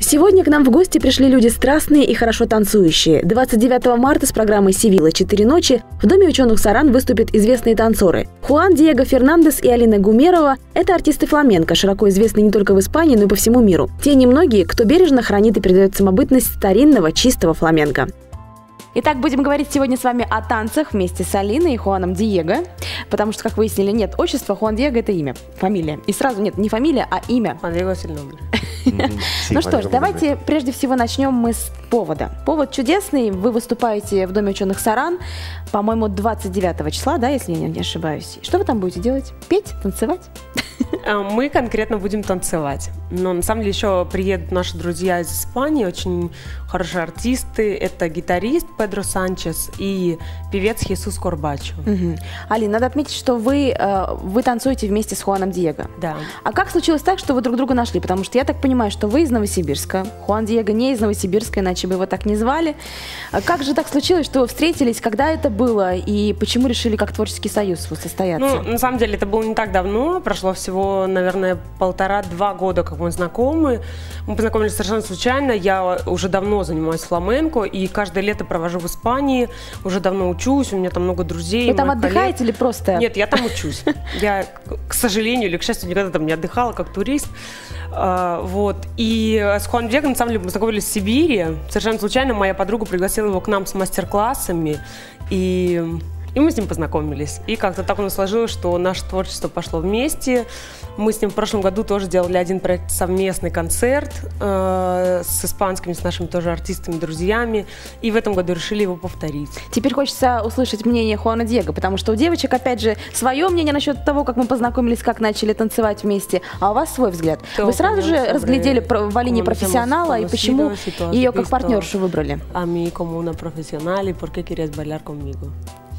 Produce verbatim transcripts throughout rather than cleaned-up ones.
Сегодня к нам в гости пришли люди страстные и хорошо танцующие. двадцать девятого марта с программой «Севилла. Четыре ночи» в Доме ученых Саран выступят известные танцоры. Хуан Диего Фернандес и Алина Гумерова – это артисты фламенко, широко известные не только в Испании, но и по всему миру. Те немногие, кто бережно хранит и передает самобытность старинного, чистого фламенко. Итак, будем говорить сегодня с вами о танцах вместе с Алиной и Хуаном Диего, потому что, как выяснили, нет отчества, Хуан Диего – это имя, фамилия. И сразу нет, не фамилия, а имя. Хуан Диего es el nombre. Ну что ж, давайте прежде всего начнем мы с повода. Повод чудесный. Вы выступаете в Доме ученых Саран, по-моему, двадцать девятого числа, да, если я не ошибаюсь. Что вы там будете делать? Петь? Танцевать? Мы конкретно будем танцевать. Но на самом деле еще приедут наши друзья из Испании, очень хорошие артисты. Это гитарист Педро Санчес и певец Хесус Корбачо. Угу. Алина, надо отметить, что вы, вы танцуете вместе с Хуаном Диего. Да. А как случилось так, что вы друг друга нашли? Потому что я так понимаю, что вы из Новосибирска, Хуан Диего не из Новосибирска, иначе бы его так не звали. Как же так случилось, что вы встретились, когда это было, и почему решили как творческий союз состояться? Ну, на самом деле, это было не так давно, прошло всего, наверное, полтора-два года, как мы знакомы. Мы познакомились совершенно случайно, я уже давно занимаюсь фламенко, и каждое лето провожу в Испании, уже давно учусь, у меня там много друзей. Вы там отдыхаете коллег. Или просто? Нет, я там учусь. Я, к сожалению или к счастью, никогда там не отдыхала, как турист. Uh, вот. И с Хуаном Диего, на самом деле, мы познакомились в Сибири. Совершенно случайно моя подруга пригласила его к нам с мастер-классами. И... И мы с ним познакомились. И как-то так у нас сложилось, что наше творчество пошло вместе. Мы с ним в прошлом году тоже делали один проект, совместный концерт э, с испанскими, с нашими тоже артистами, друзьями. И в этом году решили его повторить. Теперь хочется услышать мнение Хуана Диего, потому что у девочек, опять же, свое мнение насчет того, как мы познакомились, как начали танцевать вместе, а у вас свой взгляд. То, Вы сразу же разглядели в Алине профессионала, и почему ее как партнершу выбрали? А mí como una profesional, y por qué querías bailar conmigo?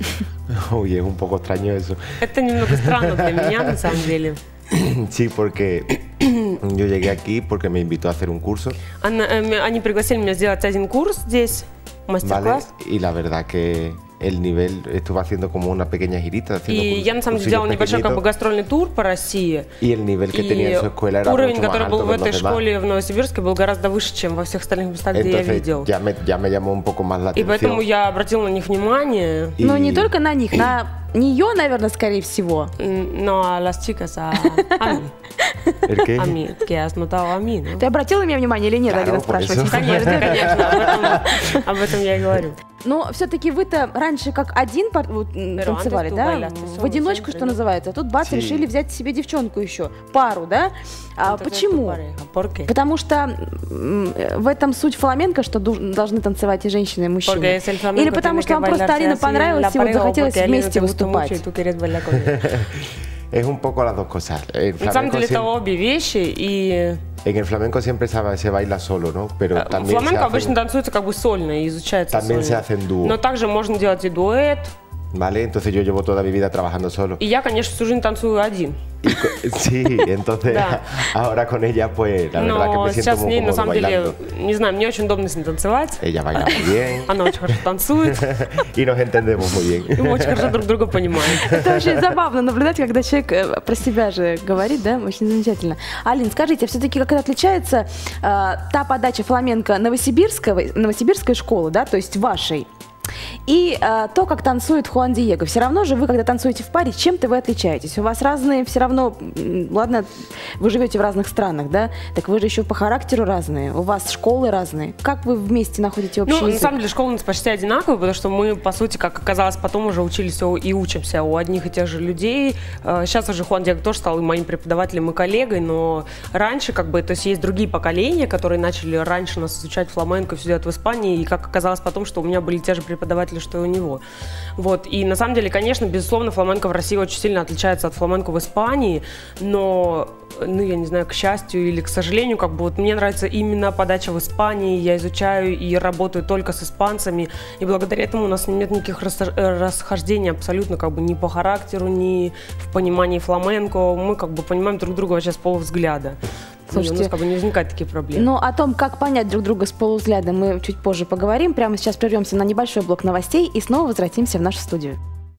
Oye, es un poco extraño eso. Это немного странно для меня, на самом деле. Sí, porque yo llegué aquí porque me invitó a hacer un curso. Она, э, они пригласили меня сделать один курс здесь, мастер-класс. Vale, y la verdad que el nivel, estuve haciendo como una pequeña girita. И я на самом деле делала небольшой как бы гастрольный тур по России. Y el nivel que tenía en su escuela era уровень, mucho más который был alto в que los этой demás. школе в Новосибирске, был гораздо выше, чем во всех остальных местах, где я видел. Ya me, ya me llamó un poco más la И atención. поэтому я обратила на них внимание. Но не только на них, на нее, наверное, скорее всего. Но a las chicas, a, a mí. А мí, que has notado a mí, ¿no? Ты обратила на меня внимание или нет, Алина спрашивает? Конечно, конечно, об этом, об этом я и говорю. Но все-таки вы-то раньше как один вот, танцевали, да? В одиночку, что называется. А тут бац, решили взять себе девчонку еще, пару, да? А почему? Потому что в этом суть фламенко, что должны танцевать и женщины, и мужчины. Или потому что вам просто Алина понравилась, и вот захотелось вместе выступать? Es un poco las dos cosas. На самом деле это обе вещи, и... En el flamenco siempre se baila solo, ¿no? Pero también фламенко обычно танцуется как бы сольно и изучается también se сольно. hacen dúo. Но также можно делать и дуэт. Vale, entonces yo llevo toda mi vida trabajando solo. И я, конечно, всю жизнь танцую один. Sí, entonces ahora con ella, pues, la verdad que me siento muy cómodo bailando. Не знаю, мне очень удобно с ней танцевать. Ella baila muy bien. Она очень хорошо танцует. Y nos entendemos muy bien. И мы очень хорошо друг друга понимаем. Это очень забавно наблюдать, когда человек про себя же говорит, да, очень замечательно. Алин, скажите, все-таки как отличается э, та подача фламенко новосибирского, новосибирской школы, да, то есть вашей, и э, то, как танцует Хуан Диего? Все равно же вы, когда танцуете в паре, чем-то вы отличаетесь. У вас разные, все равно, ладно, вы живете в разных странах, да? Так вы же еще по характеру разные, у вас школы разные. Как вы вместе находите общий ну, язык? На самом деле школы у нас почти одинаковые, потому что мы, по сути, как оказалось, потом уже учились и учимся у одних и тех же людей. Сейчас уже Хуан Диего тоже стал и моим преподавателем и коллегой, но раньше, как бы, то есть есть другие поколения, которые начали раньше нас изучать фламенко, все делать в Испании, и как оказалось потом, что у меня были те же преподаватели, что и у него. Вот. И на самом деле, конечно, безусловно, фламенко в России очень сильно отличается от фламенко в Испании, но, ну, я не знаю, к счастью или к сожалению, как бы вот мне нравится именно подача в Испании, я изучаю и работаю только с испанцами, и благодаря этому у нас нет никаких расхождений абсолютно, как бы ни по характеру, ни в понимании фламенко, мы как бы понимаем друг друга вообще с полувзгляда. Слушайте, у нас как бы не возникают такие проблемы. Ну, о том, как понять друг друга с полувзглядом, мы чуть позже поговорим. Прямо сейчас прервемся на небольшой блок новостей и снова возвратимся в нашу студию.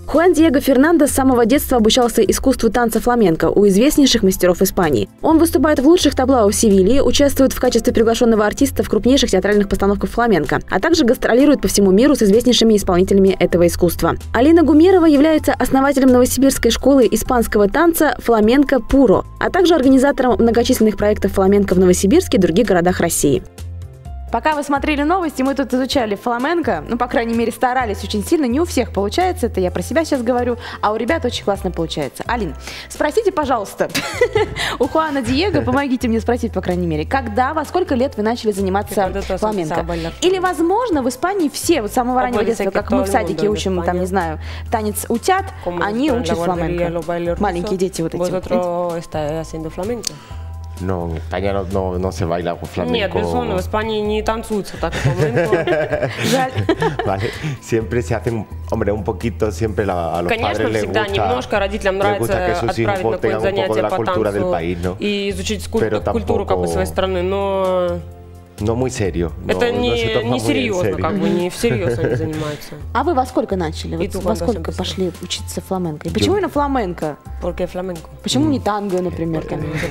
Хуан Диего Фернандес с самого детства обучался искусству танца фламенко у известнейших мастеров Испании. Он выступает в лучших табло в Севилье, участвует в качестве приглашенного артиста в крупнейших театральных постановках фламенко, а также гастролирует по всему миру с известнейшими исполнителями этого искусства. Алина Гумерова является основателем новосибирской школы испанского танца «Фламенко Пуро», а также организатором многочисленных проектов фламенко в Новосибирске и других городах России. Пока вы смотрели новости, мы тут изучали фламенко, ну, по крайней мере, старались очень сильно. Не у всех получается, это я про себя сейчас говорю, а у ребят очень классно получается. Алин, спросите, пожалуйста, у Хуана Диего, помогите мне спросить, по крайней мере, когда, во сколько лет вы начали заниматься фламенко? Или, возможно, в Испании все, вот с самого раннего детства, как мы в садике учим, там, не знаю, танец утят, они учат фламенко. Маленькие дети вот эти. No, en España no, no, no se baila flamenco. Нет, безусловно, в Испании не танцуется так фламенко. Жаль. Vale, siempre se hacen, hombre, un poquito, siempre la, a los Конечно, padres les всегда gusta, немножко родителям нравится отправить на какое-то занятие по танцу país, ¿no? и изучить культуру как бы своей страны, но... No muy serio. Это no, не, no не серьезно, как бы, не всерьез они занимаются. А вы во сколько начали? Вот во сколько пошли учиться фламенко? И почему именно фламенко? Porque flamenco. Почему не танго, например?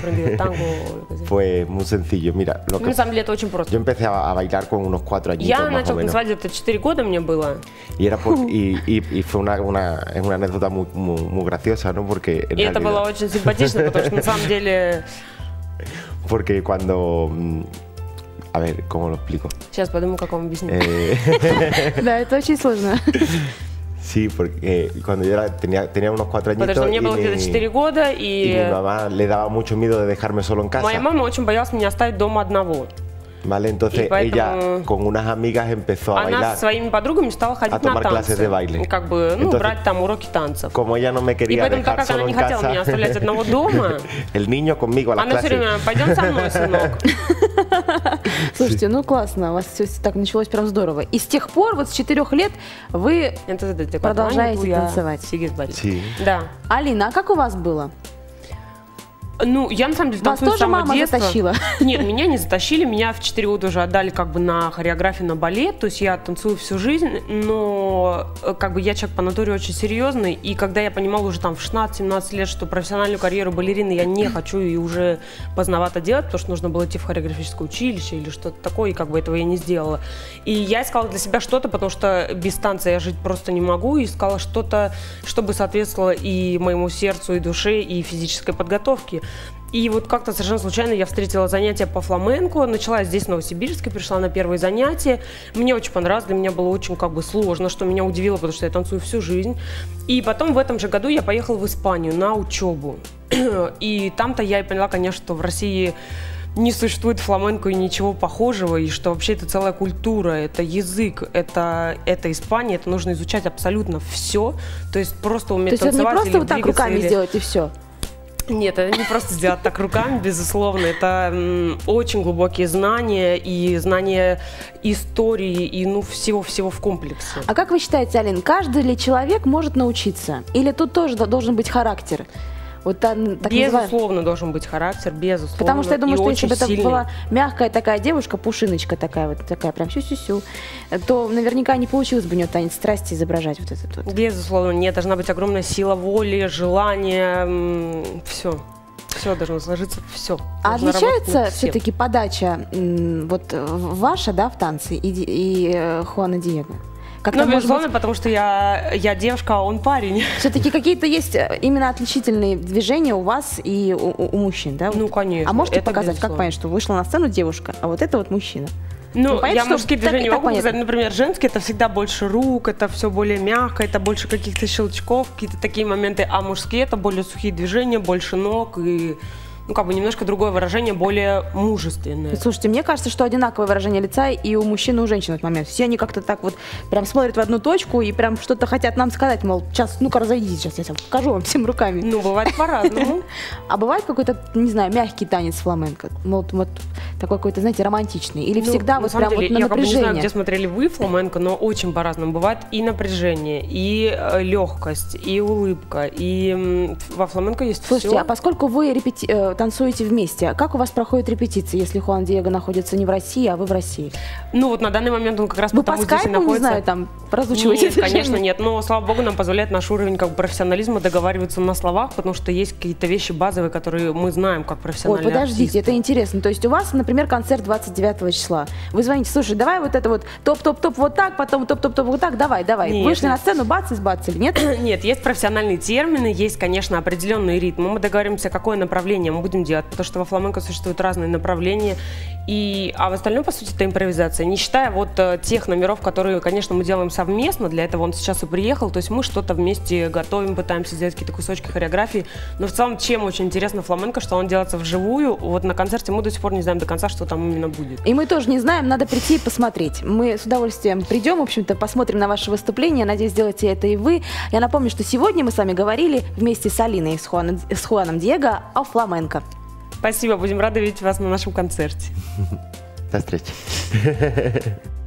Fue muy sencillo. Mira, lo que... На самом деле это очень просто. Yo empecé a bailar con unos cuatro añitos Я más начал o menos. танцевать где-то четыре года мне было. Y era por, y, y, y fue una, una, una anécdota muy, muy, muy graciosa, ¿no? Porque en И это было realidad... очень симпатично, потому что на самом деле... Porque cuando... A ver, ¿cómo lo explico? Сейчас подумаю, как вам объяснить. Да, это очень сложно. Sí, porque cuando yo era, tenía, tenía unos cuatro añitos Потому что мне было где-то четыре года, y и... mi mamá le daba mucho miedo de dejarme solo en casa. Моя мама очень боялась меня оставить дома одного. Vale, entonces поэтому... ella con unas amigas empezó a Она bailar. со своими подругами стала ходить на танцы. Как бы, ну, entonces, брать там уроки танцев. Como ella no me quería и поэтому, dejar так как она solo не en хотела casa, меня оставлять одного дома, el niño conmigo a la она clase. все время: пойдем со мной, сынок. Слушайте, ну классно, у вас все так началось прям здорово. И с тех пор, вот с четырех лет, вы продолжаете танцевать. Sí. Да. Алина, а как у вас было? Ну, я на самом деле танцую с самого мама детства. Затащила? Нет, меня не затащили, меня в четыре года уже отдали как бы на хореографию, на балет, то есть я танцую всю жизнь, но как бы я человек по натуре очень серьезный, и когда я понимала уже там в шестнадцать-семнадцать лет, что профессиональную карьеру балерины я не хочу и уже поздновато делать, потому что нужно было идти в хореографическое училище или что-то такое, и как бы этого я не сделала. И я искала для себя что-то, потому что без танца я жить просто не могу, и искала что-то, чтобы соответствовало и моему сердцу, и душе, и физической подготовке. И вот как-то совершенно случайно я встретила занятия по фламенко, начала здесь, в Новосибирске, пришла на первые занятия. Мне очень понравилось, для меня было очень как бы сложно, что меня удивило, потому что я танцую всю жизнь. И потом в этом же году я поехала в Испанию на учебу. И там-то я и поняла, конечно, что в России не существует фламенко и ничего похожего, и что вообще это целая культура, это язык, это, это Испания, это нужно изучать абсолютно все. То есть просто уметь танцевать. То есть это не просто или вот так руками или... сделать и все? Нет, это не просто сделать так руками, безусловно. Это м, очень глубокие знания и знания истории и ну всего-всего в комплексе. А как вы считаете, Алин, каждый ли человек может научиться? Или тут тоже должен быть характер? Вот так, так безусловно, называем... должен быть характер, безусловно. Потому что я думаю, и что если бы это сильный. была мягкая такая девушка, пушиночка такая вот, такая прям сю-сю-сю, то наверняка не получилось бы у нее танец страсти изображать вот этот вот. Безусловно, нет, должна быть огромная сила воли, желание, все. Все должно сложиться, все. А отличается все-таки подача вот ваша, да, в танце и, и Хуана Диего? Ну, безусловно, быть... потому что я, я девушка, а он парень. Все-таки какие-то есть именно отличительные движения у вас и у, у, у мужчин, да? Ну, конечно. А можете показать, безусловно. как понять, что вышла на сцену девушка, а вот это вот мужчина? Ну, ну понятно, я мужские так, движения так, могу показать, например, женские, это всегда больше рук, это все более мягко, это больше каких-то щелчков, какие-то такие моменты, а мужские это более сухие движения, больше ног и... Ну, как бы немножко другое выражение, более мужественное. Слушайте, мне кажется, что одинаковое выражение лица и у мужчин, и у женщин в этот момент. Все они как-то так вот прям смотрят в одну точку и прям что-то хотят нам сказать, мол, сейчас, ну-ка разойдитесь, сейчас я покажу вам всем руками. Ну, бывает по-разному. А бывает какой-то, не знаю, мягкий танец фламенко? Вот такой какой-то, знаете, романтичный? Или всегда вот прям вот на напряжение? Я как бы не знаю, где смотрели вы фламенко, но очень по-разному. Бывает и напряжение, и легкость, и улыбка, и во фламенко есть все. Слушайте, а поскольку вы репети... танцуете вместе. Как у вас проходит репетиция, если Хуан Диего находится не в России, а вы в России? Ну вот на данный момент он как раз вы потому по скайпу, здесь и находится. Не знаю, там разучиваете? Нет, конечно, нет. Но, слава богу, нам позволяет наш уровень как бы профессионализма договариваться на словах, потому что есть какие-то вещи базовые, которые мы знаем как профессиональные Ой, подождите, артисты. Это интересно. То есть у вас, например, концерт двадцать девятого числа. Вы звоните, слушай, давай вот это вот топ-топ-топ вот так, потом топ-топ-топ вот так, давай, давай. Нет, Вышли нет. на сцену, бац, избацали, нет? Нет, есть профессиональные термины, есть, конечно, определенные ритмы. Мы договоримся, какое направление мы будем делать, потому что во фламенко существуют разные направления. И, а в остальном, по сути, это импровизация. Не считая вот тех номеров, которые, конечно, мы делаем совместно, для этого он сейчас и приехал, то есть мы что-то вместе готовим, пытаемся сделать какие-то кусочки хореографии. Но в целом, чем очень интересно фламенко, что он делается вживую. Вот на концерте мы до сих пор не знаем до конца, что там именно будет. И мы тоже не знаем, надо прийти и посмотреть. Мы с удовольствием придем, в общем-то, посмотрим на ваше выступление. Надеюсь, сделаете это и вы. Я напомню, что сегодня мы с вами говорили вместе с Алиной и с Хуаном, с Хуаном Диего о фламенко. Спасибо, будем рады видеть вас на нашем концерте. До встречи.